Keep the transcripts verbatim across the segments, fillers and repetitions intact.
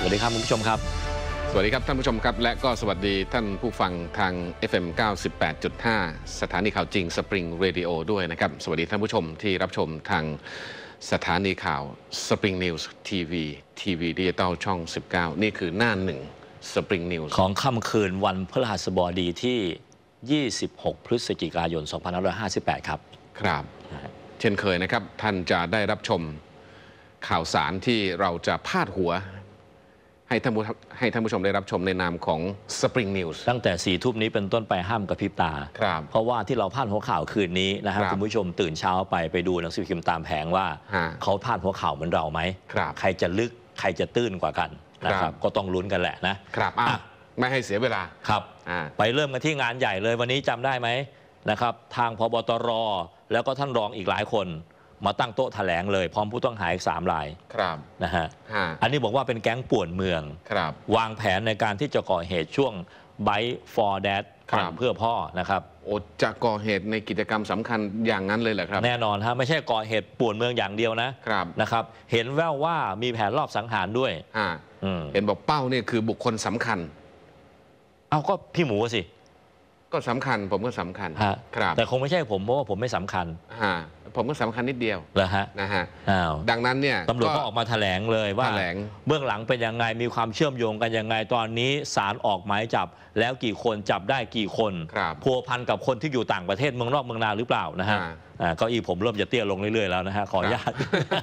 วัสดีครับคุณผู้ชมครับสวัสดีครับท่านผู้ชมครับและก็สวัสดีท่านผู้ฟังทาง เอฟ เอ็ม เก้าสิบแปดจุดห้า สถานีข่าวจริง Spring Radio ด้วยนะครับสวัสดีท่านผู้ชมที่รับชมทางสถานีข่าว Spring News ที วี ทีวีดิจิตอลช่องสิบเก้านี่คือหน้าหนึ่ง Spring News ของค่ำคืนวันพฤหัสบดีที่ยี่สิบหกพฤศจิกายนสองพันห้าร้อยห้าสิบแปดครับครับเช่นเคยนะครับท่านจะได้รับชมข่าวสารที่เราจะพาดหัวให้ท่านผู้ให้ท่านผู้ชมได้รับชมในนามของ Spring News ตั้งแต่สี่ทุ่มนี้เป็นต้นไปห้ามกระพริบตาเพราะว่าที่เราพาดหัวข่าวคืนนี้นะครับคุณผู้ชมตื่นเช้าไปไปดูหนังสือพิมพ์ตามแผงว่าเขาพาดหัวข่าวเหมือนเราไหมใครจะลึกใครจะตื้นกว่ากันนะครับก็ต้องลุ้นกันแหละนะครับไม่ให้เสียเวลาครับไปเริ่มกันที่งานใหญ่เลยวันนี้จำได้ไหมนะครับทางพบตรแล้วก็ท่านรองอีกหลายคนมาตั้งโต๊ะแถลงเลยพร้อมผู้ต้องหาอีกสามรายนะฮะอันนี้บอกว่าเป็นแก๊งป่วนเมืองวางแผนในการที่จะก่อเหตุช่วง Bite for Dad ปั่นเพื่อพ่อนะครับโอ้จะก่อเหตุในกิจกรรมสำคัญอย่างนั้นเลยเหรอครับแน่นอนฮะไม่ใช่ก่อเหตุป่วนเมืองอย่างเดียวนะนะครับเห็นแว่วว่ามีแผนรอบสังหารด้วยเห็นบอกเป้าเนี่ยคือบุคคลสำคัญเอาก็พี่หมูสิก็สำคัญผมก็สำคัญครับแต่คงไม่ใช่ผมเพราะว่าผมไม่สำคัญผมก็สำคัญนิดเดียวเหรอฮะนะฮะดังนั้นเนี่ยตำรวจก็ออกมาแถลงเลยว่าเบื้องหลังเป็นยังไงมีความเชื่อมโยงกันยังไงตอนนี้ศาลออกหมายจับแล้วกี่คนจับได้กี่คนพัวพันกับคนที่อยู่ต่างประเทศเมืองนอกเมืองนาหรือเปล่านะฮะเก้าอี้ผมเริ่มจะเตี้ยลงเรื่อยๆแล้วนะฮะขออนุญาต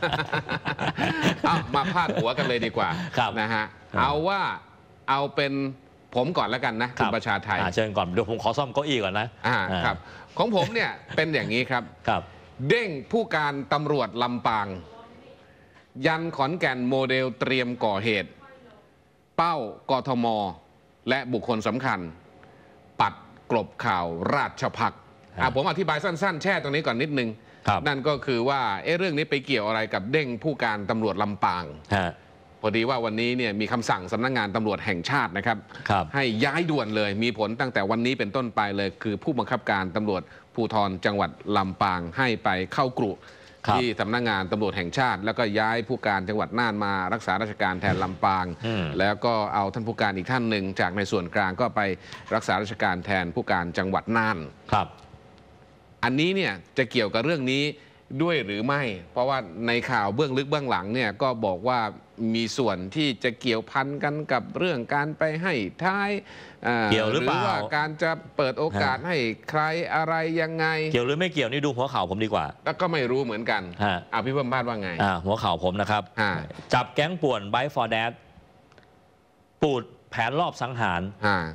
มาพาดหัวกันเลยดีกว่านะฮะเอาว่าเอาเป็นผมก่อนแล้วกันนะคุณประชาไทยเชิญก่อนเดี๋ยวผมขอซ่อมเก้าอี้ก่อนนะครับของผมเนี่ยเป็นอย่างนี้ครับเด้งผู้การตำรวจลำปางยันขอนแก่นโมเดลเตรียมก่อเหตุเป้ากทมและบุคคลสำคัญปัดกลบข่าวราชภัฏผมอธิบายสั้นๆแช่ตรงนี้ก่อนนิดนึงนั่นก็คือว่าเอ๊ะเรื่องนี้ไปเกี่ยวอะไรกับเด้งผู้การตำรวจลำปางพอดีว่าวันนี้เนี่ยมีคำสั่งสำนักงานตำรวจแห่งชาตินะครับให้ย้ายด่วนเลยมีผลตั้งแต่วันนี้เป็นต้นไปเลยคือผู้บังคับการตำรวจภูธรจังหวัดลำปางให้ไปเข้ากรุที่สำนักงานตำรวจแห่งชาติแล้วก็ย้ายผู้การจังหวัดน่านมารักษาราชการแทนลำปางแล้วก็เอาท่านผู้การอีกท่านหนึ่งจากในส่วนกลางก็ไปรักษาราชการแทนผู้การจังหวัดน่านครับอันนี้เนี่ยจะเกี่ยวกับเรื่องนี้ด้วยหรือไม่เพราะว่าในข่าวเบื้องลึกเบื้องหลังเนี่ยก็บอกว่ามีส่วนที่จะเกี่ยวพันกันกับเรื่องการไปให้ท้ายเกี่ยวหรือเปล่าว่าการจะเปิดโอกาสให้ใครอะไรยังไงเกี่ยวหรือไม่เกี่ยวนี่ดูหัวข่าวผมดีกว่าแล้วก็ไม่รู้เหมือนกันอ่ะพี่เพิ่มบ้านว่าไงหัวข่าวผมนะครับจับแก๊งป่วน Bite for Dad ปูดแผนรอบสังหาร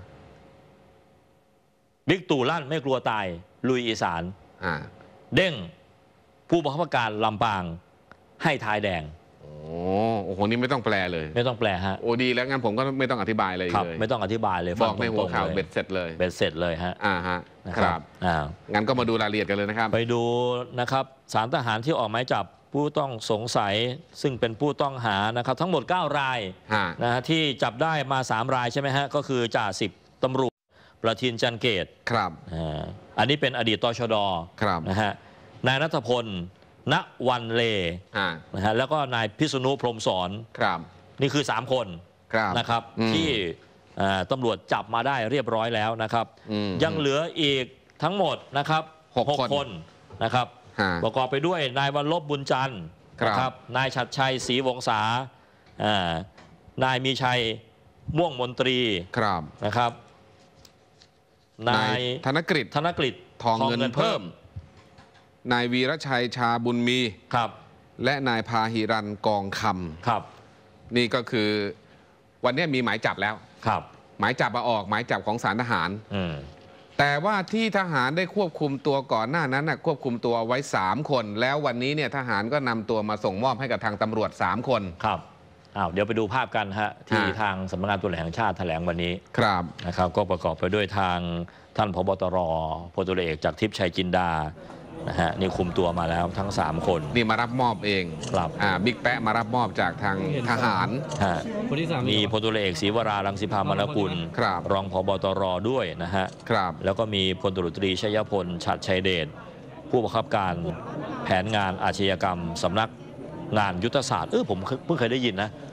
บิ๊กตู่ลั่นไม่กลัวตายลุยอีสานเด้งผู้บังคับการลำปางให้ทายแดงโอ้โหนี่ไม่ต้องแปลเลยไม่ต้องแปลฮะโอ้ดีแล้วงั้นผมก็ไม่ต้องอธิบายเลยเลยไม่ต้องอธิบายเลยบอกในหัวข่าวเบ็ดเสร็จเลยเบ็ดเสร็จเลยฮะอ่าฮะครับอ่างั้นก็มาดูรายละเอียดกันเลยนะครับไปดูนะครับศาลทหารที่ออกหมายจับผู้ต้องสงสัยซึ่งเป็นผู้ต้องหานะครับทั้งหมดเก้ารายนะฮะที่จับได้มาสามรายใช่ไหมฮะก็คือจ่าสิบตำรวจประทินจันเกตครับอ่าอันนี้เป็นอดีตตชดครับนะฮะนายณัฐพลณวันเลนะฮะแล้วก็นายพิษณุพรหมสอนนี่คือสามคนนะครับที่ตำรวจจับมาได้เรียบร้อยแล้วนะครับยังเหลืออีกทั้งหมดนะครับหกคนนะครับประกอบไปด้วยนายวันลบบุญจันทร์นะครับนายชัดชัยศรีวงศานายมีชัยม่วงมนตรีนะครับนายธนกฤษธนกฤษทองเงินเพิ่มนายวีรชัยชาบุญมีครับและนายพาหิรันกองคำครับนี่ก็คือวันนี้มีหมายจับแล้วครับหมายจับมาออกหมายจับของศาลทหารแต่ว่าที่ทหารได้ควบคุมตัวก่อนหน้านั้นนะควบคุมตัวไว้สามคนแล้ววันนี้เนี่ยทหารก็นำตัวมาส่งมอบให้กับทางตำรวจสามคนครับอ้าวเดี๋ยวไปดูภาพกันฮะที่ทางสำนักงานตำรวจแห่งชาติแถลงวันนี้ครับนะครับก็ประกอบไปด้วยทางท่านผบตรพลตำรวจเอกจากทิพย์ชัยจินดานะฮะนี่คุมตัวมาแล้วทั้งสามคนนี่มารับมอบเองครับอ่าบิ๊กแปะมารับมอบจากทางทหารมีพลตำรวจเอกศรีวรารังสิพามนกุลรองผบตรด้วยนะฮะแล้วก็มีพลตำรวจตรีชัยพลฉัตรชัยเดชผู้บังคับการแผนงานอาชญากรรมสำนักงานยุทธศาสตร์เออผมเพิ่งเคยได้ยินนะ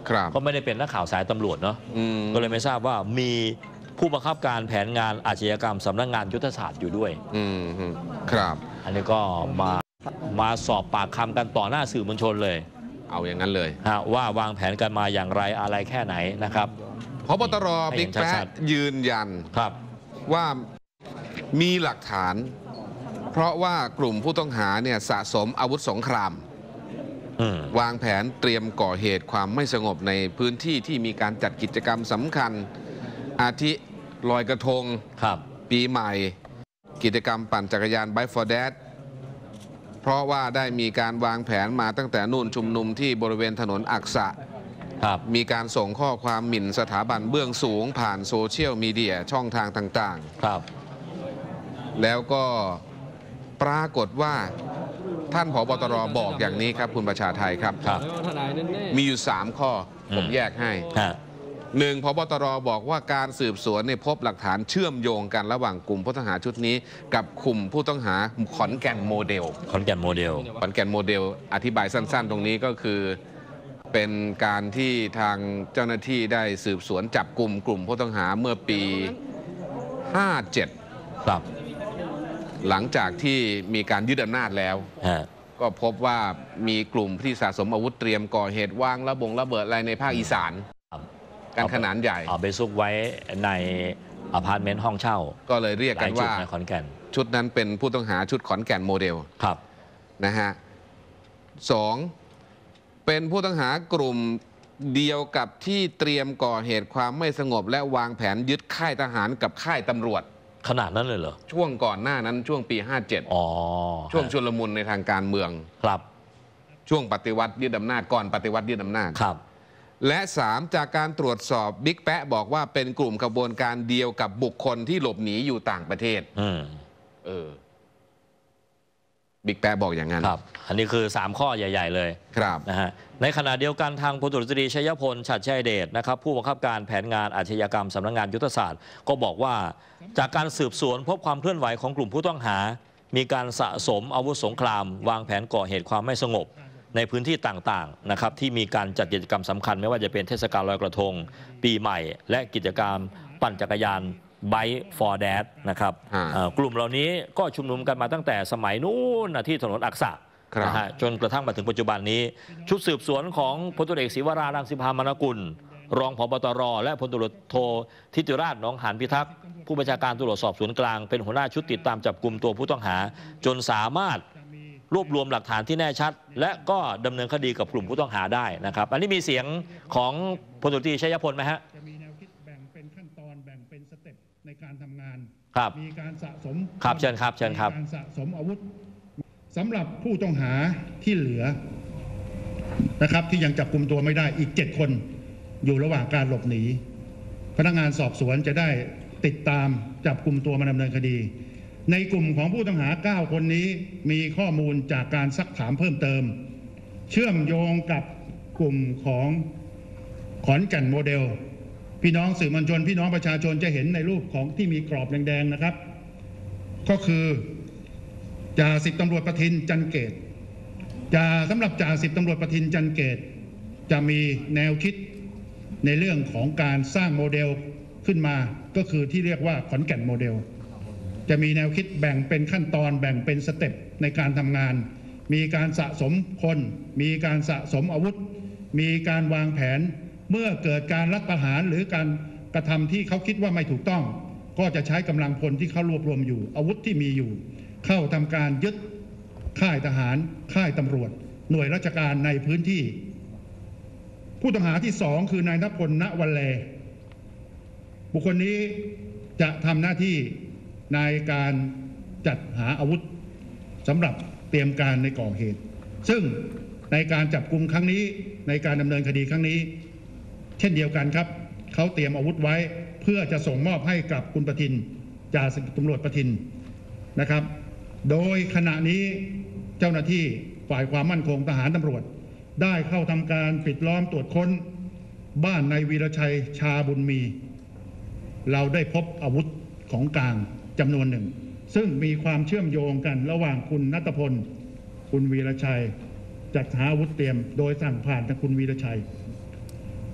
ก็ไม่ได้เป็นนักข่าวสายตำรวจเนาะก็เลยไม่ทราบว่ามีผู้บังคับการแผนงานอาชญากรรมสำนักงานยุทธศาสตร์อยู่ด้วยครับอันนี้ก็มามาสอบปากคำกันต่อหน้าสื่อมวลชนเลยเอาอย่างนั้นเลยว่าวางแผนกันมาอย่างไรอะไรแค่ไหนนะครับผบ.ตร.บิ๊กแป๊ะยืนยันครับว่ามีหลักฐานเพราะว่ากลุ่มผู้ต้องหาเนี่ยสะสมอาวุธสงครามวางแผนเตรียมก่อเหตุความไม่สงบในพื้นที่ที่มีการจัดกิจกรรมสำคัญอาทิลอยกระทงปีใหม่กิจกรรมปั่นจักรยาน Bike for Dad เพราะว่าได้มีการวางแผนมาตั้งแต่นู่นชุมนุมที่บริเวณถนนอักษะมีการส่งข้อความหมิ่นสถาบันเบื้องสูงผ่านโซเชียลมีเดียช่องทางต่างๆครับแล้วก็ปรากฏว่าท่านผบ.ตร.บอกอย่างนี้ครับคุณประชาไทยครับมีอยู่สามข้อผมแยกให้หนึ่งผบ.ตร.บอกว่าการสืบสวนเนี่ยพบหลักฐานเชื่อมโยงกันระหว่างกลุ่มผู้ต้องหาชุดนี้กับกลุ่มผู้ต้องหาขอนแก่นโมเดลขอนแก่นโมเดลขอนแก่นโมเดลอธิบายสั้นๆตรงนี้ก็คือเป็นการที่ทางเจ้าหน้าที่ได้สืบสวนจับกลุ่มกลุ่มผู้ต้องหาเมื่อปีห้าเจ็ดครับหลังจากที่มีการยึดอำนาจแล้วก็พบว่ามีกลุ่มที่สะสมอาวุธเตรียมก่อเหตุวางระบงระเบิดอะไรในภาคอีสานกันขนาดใหญ่เอาไปซุกไว้ในอพาร์ตเมนต์ห้องเช่าก็เลยเรียกกันว่าขอนแก่นชุดนั้นเป็นผู้ต้องหาชุดขอนแก่นโมเดลครับนะฮะสองเป็นผู้ต้องหากลุ่มเดียวกับที่เตรียมก่อเหตุความไม่สงบและวางแผนยึดค่ายทหารกับค่ายตำรวจขนาดนั้นเลยเหรอช่วงก่อนหน้านั้นช่วงปีห้าเจ็ดอ๋อช่วงชุลมุนในทางการเมืองครับช่วงปฏิวัติยึดอำนาจก่อนปฏิวัติยึดอำนาจครับและสามจากการตรวจสอบบิ๊กแป๊ะบอกว่าเป็นกลุ่มขบวนการเดียวกับบุคคลที่หลบหนีอยู่ต่างประเทศอืมเออบิ๊กแป๊ะบอกอย่างนั้นครับอันนี้คือสามข้อใหญ่ๆเลยครับนะฮะในขณะเดียวกันทางพลตำรวจตรีชัยพลฉัตรชัยเดชนะครับผู้บังคับการแผนงานอาชญากรรมสำนักงานยุทธศาสตร์ก็บอกว่าจากการสืบสวนพบความเคลื่อนไหวของกลุ่มผู้ต้องหามีการสะสมอาวุธสงครามวางแผนก่อเหตุความไม่สงบในพื้นที่ต่างๆนะครับที่มีการจัดกิจกรรมสำคัญไม่ว่าจะเป็นเทศกาลลอยกระทงปีใหม่และกิจกรรมปั่นจักรยาน Bike for Dad นะครับกลุ่มเหล่านี้ก็ชุมนุมกันมาตั้งแต่สมัยนู้นที่ถนนอักษะนะฮะจนกระทั่งมาถึงปัจจุบันนี้ชุดสืบสวนของพลตำรวจเอกศิวรารังสิพามนกุลรองผบ.ตร.และพลตำรวจโทธิติราชหนองหานพิทักษ์ผู้บัญชาการตำรวจสอบสวนกลางเป็นหัวหน้าชุดติดตามจับกลุ่มตัวผู้ต้องหาจนสามารถรวบรวมหลักฐานที่แน่ชัดและก็ดำเนินคดีกับกลุ่มผู้ต้องหาได้นะครับอันนี้มีเสียงของพลตำรวจตรีชัยพลไหมฮะจะมีแนวคิดแบ่งเป็นขั้นตอนแบ่งเป็นสเต็ปในการทำงานครับมีการสะสมครับเชิญครับเชิญครับการสะสมอาวุธสำหรับผู้ต้องหาที่เหลือนะครับที่ยังจับกลุ่มตัวไม่ได้อีกเจ็ดคนอยู่ระหว่างการหลบหนีพนักงานสอบสวนจะได้ติดตามจับกลุ่มตัวมาดำเนินคดีในกลุ่มของผู้ต้องหาเก้าคนนี้มีข้อมูลจากการซักถามเพิ่มเติมเชื่อมโยงกับกลุ่มของขอนแก่นโมเดลพี่น้องสื่อมวลชนพี่น้องประชาชนจะเห็นในรูปของที่มีกรอบแดงๆนะครับก็คือจ่าสิบตำรวจประทินจันเกตจ่าสำหรับจ่าสิบตำรวจประทินจันเกตจะมีแนวคิดในเรื่องของการสร้างโมเดลขึ้นมาก็คือที่เรียกว่าขอนแก่นโมเดลจะมีแนวคิดแบ่งเป็นขั้นตอนแบ่งเป็นสเต็ปในการทำงานมีการสะสมคนมีการสะสมอาวุธมีการวางแผนเมื่อเกิดการรัฐประหารหรือการกระทำที่เขาคิดว่าไม่ถูกต้องก็จะใช้กำลังพลที่เขารวบรวมอยู่อาวุธที่มีอยู่เข้าทำการยึดค่ายทหารค่ายตำรวจหน่วยราชการในพื้นที่ผู้ต้องหาที่สองคือนายณพล ณวันแลบุคคลนี้จะทำหน้าที่ในการจัดหาอาวุธสำหรับเตรียมการในก่อเหตุซึ่งในการจับกุมครั้งนี้ในการดำเนินคดีครั้งนี้เช่นเดียวกันครับเขาเตรียมอาวุธไว้เพื่อจะส่งมอบให้กับคุณประทินจ่าสิบตำรวจประทินนะครับโดยขณะนี้เจ้าหน้าที่ฝ่ายความมั่นคงทหารตำรวจได้เข้าทำการปิดล้อมตรวจค้นบ้านนายวีรชัยชาบุญมีเราได้พบอาวุธของกลางจำนวนหนึ่งซึ่งมีความเชื่อมโยงกันระหว่างคุณณัฐพลคุณวีรชัยจัดหาอาวุธเตรียมโดยสั่งผ่านทางคุณวีรชัย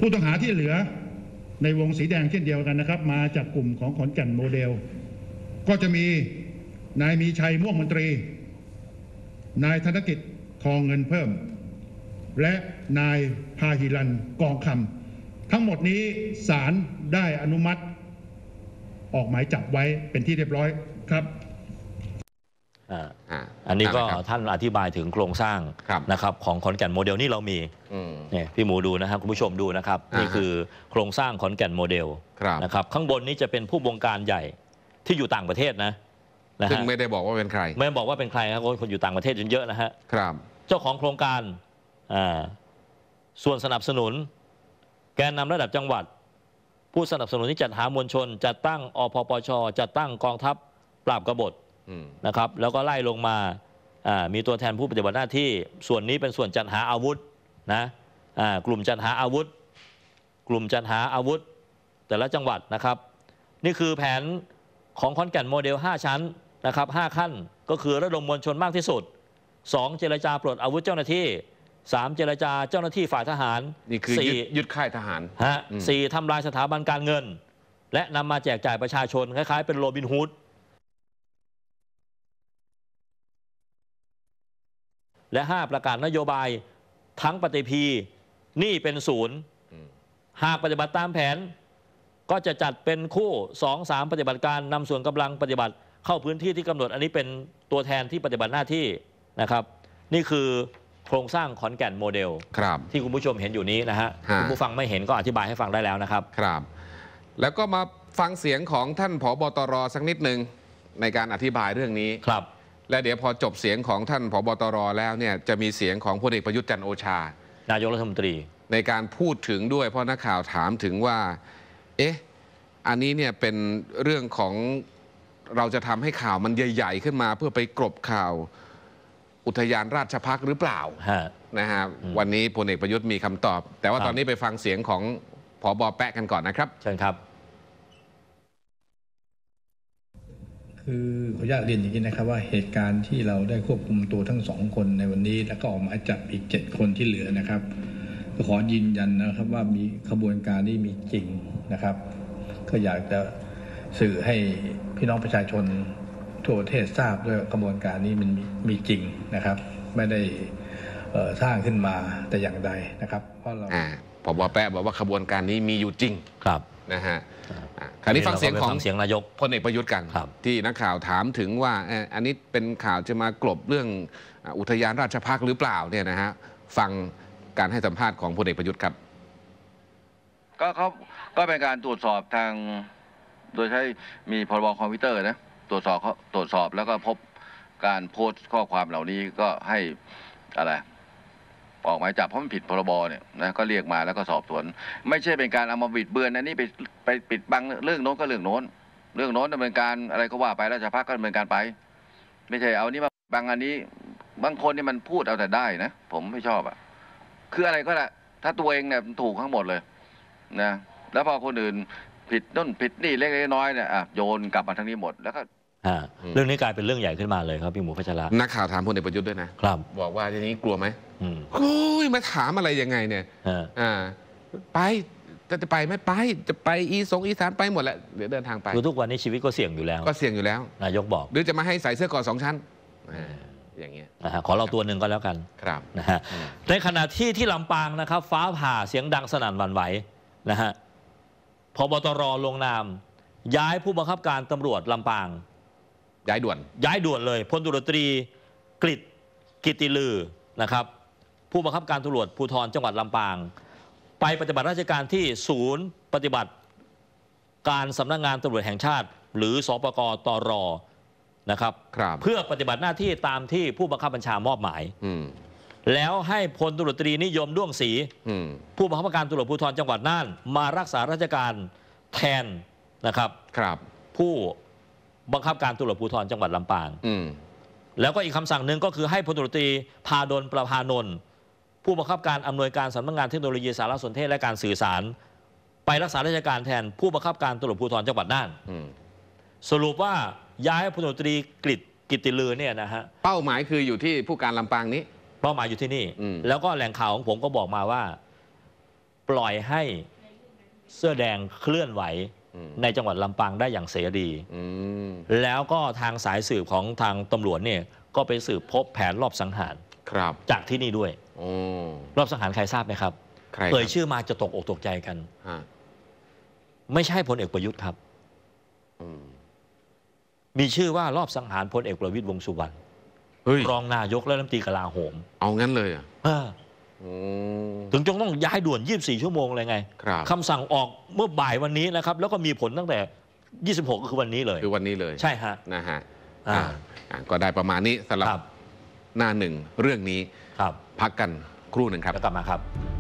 ผู้ต้องหาที่เหลือในวงสีแดงเช่นเดียวกันนะครับมาจากกลุ่มของขอนแก่นโมเดลก็จะมีนายมีชัยม่วงมนตรีนายธนกิจทองเงินเพิ่มและนายพาหิรันกองคำทั้งหมดนี้ศาลได้อนุมัติออกหมายจับไว้เป็นที่เรียบร้อยครับอันนี้ก็ท่านอธิบายถึงโครงสร้างนะครับของขอนแก่นโมเดลนี่เรามีเนี่ยพี่หมูดูนะครับคุณผู้ชมดูนะครับนี่คือโครงสร้างขอนแก่นโมเดลนะครับข้างบนนี้จะเป็นผู้บงการใหญ่ที่อยู่ต่างประเทศนะซึ่งไม่ได้บอกว่าเป็นใครไม่บอกว่าเป็นใครครับคนอยู่ต่างประเทศเยอะนะฮะครับเจ้าของโครงการส่วนสนับสนุนแกนนำระดับจังหวัดผู้สนับสนุนที่จัดหามวลชนจัดตั้งอพปชจัดตั้งกองทัพปราบกบฏนะครับแล้วก็ไล่ลงมามีตัวแทนผู้ปฏิบัติหน้าที่ส่วนนี้เป็นส่วนจัดหาอาวุธนะกลุ่มจัดหาอาวุธกลุ่มจัดหาอาวุธแต่ละจังหวัดนะครับนี่คือแผนของขอนแก่นโมเดลห้าชั้นนะครับห้าขั้นก็คือระดมมวลชนมากที่สุดสองเจรจาปลดอาวุธเจ้าหน้าที่สามเจรจาเจ้าหน้าที่ฝ่ายทหารนี่คือยึดค่ายทหารฮะสี่ทำลายสถาบันการเงินและนำมาแจกจ่ายประชาชนคล้ายๆเป็นโรบินฮูดและห้าประกาศนโยบายทั้งปฏิพีนี่เป็นศูนย์หากปฏิบัติตามแผนก็จะจัดเป็นคู่ สอง สาม ปฏิบัติการนำส่วนกำลังปฏิบัติเข้าพื้นที่ที่กำหนดอันนี้เป็นตัวแทนที่ปฏิบัติหน้าที่นะครับนี่คือโครงสร้างขอนแก่นโมเดลที่คุณผู้ชมเห็นอยู่นี้นะฮะคุณผู้ฟังไม่เห็นก็อธิบายให้ฟังได้แล้วนะครับครับแล้วก็มาฟังเสียงของท่านผบตรสักนิดหนึ่งในการอธิบายเรื่องนี้ครับและเดี๋ยวพอจบเสียงของท่านผบตรแล้วเนี่ยจะมีเสียงของพลเอกประยุทธ์จันทร์โอชานายกรัฐมนตรีในการพูดถึงด้วยเพราะนักข่าวถามถึงว่าเอ๊ะอันนี้เนี่ยเป็นเรื่องของเราจะทำให้ข่าวมันใหญ่ๆขึ้นมาเพื่อไปกลบข่าวอุทยานราชภัฏหรือเปล่านะฮะวันนี้พลเอกประยุทธ์มีคำตอบแต่ว่าตอนนี้ไปฟังเสียงของผบ.แป๊ะกันก่อนนะครับเชิญครับคือขออนุญาตเรียนอย่างนี้นะครับว่าเหตุการณ์ที่เราได้ควบคุมตัวทั้งสองคนในวันนี้แล้วก็ออกหมายจับอีกเจ็ดคนที่เหลือนะครับก็ขอยืนยันนะครับว่ามีขบวนการนี้มีจริงนะครับก็อยากจะสื่อให้พี่น้องประชาชนทั่วประเทศทราบด้วยกระบวนการนี้มันมีมีจริงนะครับไม่ได้สร้างขึ้นมาแต่อย่างใดนะครับเพราะเราผบ.แป๊ะบอกว่าขบวนการนี้มีอยู่จริงครับนะฮะคราวนี้ฟังเสียงของเสียงนายกพลเอกประยุทธ์กันที่นักข่าวถามถึงว่าอันนี้เป็นข่าวจะมากลบเรื่องอุทยานราชภัฏหรือเปล่าเนี่ยนะฮะฟังการให้สัมภาษณ์ของพลเอกประยุทธ์ครับก็เขาก็เป็นการตรวจสอบทางโดยใช้มีพรบคอมพิวเตอร์นะตรวจสอบเขาตรวจสอบแล้วก็พบการโพสต์ข้อความเหล่านี้ก็ให้อะไรออกหมายจับเพราะมันผิดพรบเนี่ยนะก็เรียกมาแล้วก็สอบสวนไม่ใช่เป็นการเอามาบิดเบือนอันนี้ไปไปปิดบังเรื่องโน้นก็เรื่องโน้นเรื่องโน้นดำเนินการอะไรก็ว่าไปราชภัฏก็ดำเนินการไปไม่ใช่เอานี้มาบังอันนี้บางคนนี่มันพูดเอาแต่ได้นะผมไม่ชอบอ่ะคืออะไรก็ได้ถ้าตัวเองเนี่ยถูกทั้งหมดเลยนะแล้วพอคนอื่นผิดนู่นผิดนี่เล็กๆน้อยๆเนี่ยโยนกลับมาทั้งนี้หมดแล้วก็เรื่องนี้กลายเป็นเรื่องใหญ่ขึ้นมาเลยครับพี่หมูพัชระนักข่าวถามพลเอกประยุทธ์ด้วยนะครับบอกว่าทีนี้กลัวไหมโอ้ยมาถามอะไรยังไงเนี่ยอ่าไปจะจะไปไม่ไปจะไปอีสงอีสานไปหมดแหละเดี๋ยวเดินทางไปคือทุกวันนี้ชีวิตก็เสี่ยงอยู่แล้วก็เสี่ยงอยู่แล้วนายกบอกหรือจะมาให้ใส่เสื้อก่อสองชั้นอย่างเงี้ยขอเราตัวหนึ่งก็แล้วกันครับนะฮะในขณะที่ที่ลำปางนะครับฟ้าผ่าเสียงดังสนั่นหวั่นไหวนะฮะพบตรลงนามย้ายผู้บังคับการตำรวจลำปางย้ายด่วนย้ายด่วนเลยพลตำรวจตรีกฤษกิตติลือนะครับผู้บังคับการตำรวจภูธรจังหวัดลำปางไปปฏิบัติราชการที่ศูนย์ปฏิบัติการสำนักงานตำรวจแห่งชาติหรือสปกตรนะครับเพื่อปฏิบัติหน้าที่ตามที่ผู้บังคับบัญชามอบหมายแล้วให้พลตำรวจตรีนิยมด้วงศรีผู้บังคับการตำรวจภูธรจังหวัดน่านมารักษาราชการแทนนะครับผู้บังคับการตำรวจภูธรจังหวัดลำปางแล้วก็อีกคำสั่งหนึ่งก็คือให้พลตำรวจตรีพาดลประภานนท์ผู้บังคับการอำนวยการสำนักงานเทคโนโลยีสารสนเทศและการสื่อสารไปรักษาราชการแทนผู้บังคับการตำรวจภูธรจังหวัดน่านสรุปว่าย้ายพลตำรวจตรีกฤษกิตติลือเนี่ยนะฮะเป้าหมายคืออยู่ที่ผู้การลำปางนี้เป้าหมายอยู่ที่นี่แล้วก็แหล่งข่าวของผมก็บอกมาว่าปล่อยให้เสื้อแดงเคลื่อนไหวในจังหวัดลำปางได้อย่างเสรีแล้วก็ทางสายสืบของทางตำรวจเนี่ยก็ไปสืบพบแผนรอบสังหารจากที่นี่ด้วยรอบสังหารใครทราบไหมครับเอ่ยชื่อมาจะตกอกตกใจกันไม่ใช่พลเอกประยุทธ์ครับมีชื่อว่ารอบสังหารพลเอกประวิตรวงษ์สุวรรณรองนายกและรัฐมนตรีกลาโหมเอางั้นเลยอ่ะถึงจงต้องย้ายด่วนยี่สิบสี่ชั่วโมงเลยไงคำสั่งออกเมื่อบ่ายวันนี้นะครับแล้วก็มีผลตั้งแต่ยี่สิบหกก็คือวันนี้เลยคือวันนี้เลยใช่ฮะนะฮะก็ได้ประมาณนี้สำหรับหน้าหนึ่งเรื่องนี้พักกันครู่หนึ่งครับแล้วกลับมาครับ